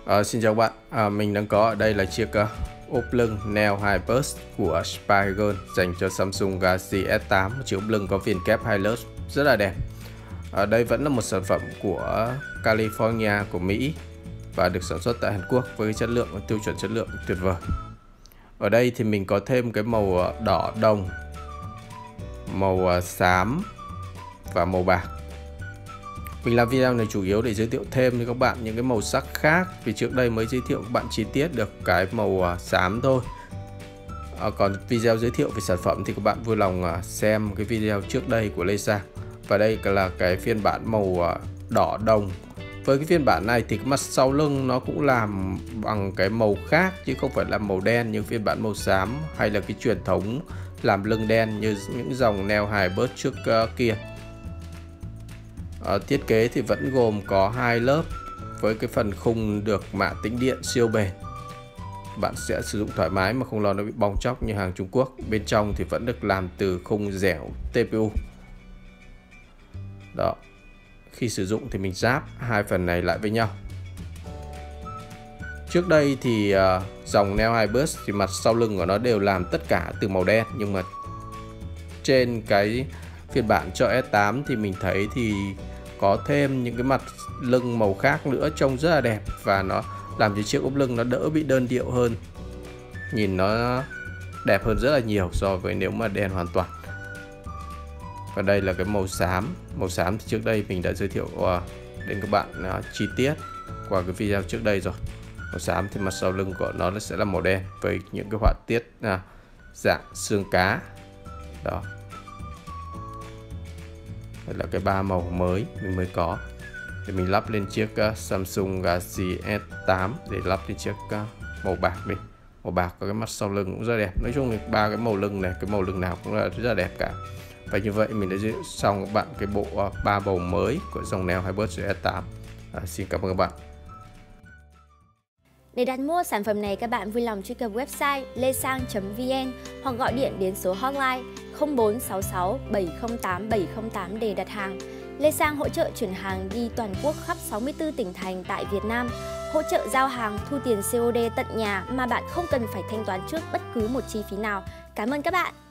Xin chào các bạn, mình đang có ở đây là chiếc ốp lưng Neo Hyper của Spigen dành cho Samsung Galaxy S8. Chiếc ốp lưng có viền kép Hilux rất là đẹp. Đây vẫn là một sản phẩm của California của Mỹ và được sản xuất tại Hàn Quốc với chất lượng tiêu chuẩn chất lượng tuyệt vời. Ở đây thì mình có thêm cái màu đỏ đồng, màu xám và màu bạc. Mình làm video này chủ yếu để giới thiệu thêm cho các bạn những cái màu sắc khác, vì trước đây mới giới thiệu các bạn chi tiết được cái màu xám thôi. Còn video giới thiệu về sản phẩm thì các bạn vui lòng xem cái video trước đây của Lê Sang. Và đây là cái phiên bản màu đỏ đồng. Với cái phiên bản này thì cái mặt sau lưng nó cũng làm bằng cái màu khác chứ không phải là màu đen như phiên bản màu xám hay là cái truyền thống làm lưng đen như những dòng Neo Hyper trước kia. Thiết kế thì vẫn gồm có 2 lớp với cái phần khung được mạ tĩnh điện siêu bền. Bạn sẽ sử dụng thoải mái mà không lo nó bị bong tróc như hàng Trung Quốc. Bên trong thì vẫn được làm từ khung dẻo TPU. Đó. Khi sử dụng thì mình ráp hai phần này lại với nhau. Trước đây thì dòng Neo Hyper thì mặt sau lưng của nó đều làm tất cả từ màu đen, nhưng mà trên cái phiên bản cho S8 thì mình thấy thì có thêm những cái mặt lưng màu khác nữa, trông rất là đẹp và nó làm cho chiếc ốp lưng nó đỡ bị đơn điệu hơn, nhìn nó đẹp hơn rất là nhiều so với nếu mà đen hoàn toàn. Và đây là cái màu xám. Màu xám thì trước đây mình đã giới thiệu đến các bạn chi tiết qua cái video trước đây rồi. Màu xám thì mặt sau lưng của nó sẽ là màu đen với những cái họa tiết dạng xương cá. Đó. Đây là cái 3 màu mới mình mới có để mình lắp lên chiếc Samsung Galaxy S8 để lắp lên chiếc màu bạc đi. Màu bạc có cái mặt sau lưng cũng rất đẹp. Nói chung là ba cái màu lưng này, cái màu lưng nào cũng là rất là đẹp cả. Và như vậy mình đã giới thiệu xong các bạn cái bộ 3 màu mới của dòng Neo Hyper S8. Xin cảm ơn các bạn. Để đặt mua sản phẩm này, các bạn vui lòng truy cập website lesang.vn hoặc gọi điện đến số hotline 0466 708 708 để đặt hàng. Lê Sang hỗ trợ chuyển hàng đi toàn quốc khắp 64 tỉnh thành tại Việt Nam, hỗ trợ giao hàng, thu tiền COD tận nhà mà bạn không cần phải thanh toán trước bất cứ một chi phí nào. Cảm ơn các bạn!